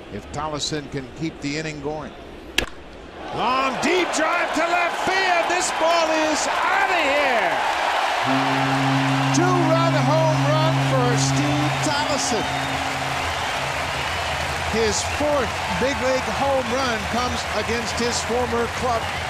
if Tolleson can keep the inning going. Long deep drive to left field. This ball is out of here. Two-run home run for Steve Tolleson. His fourth big league home run comes against his former club.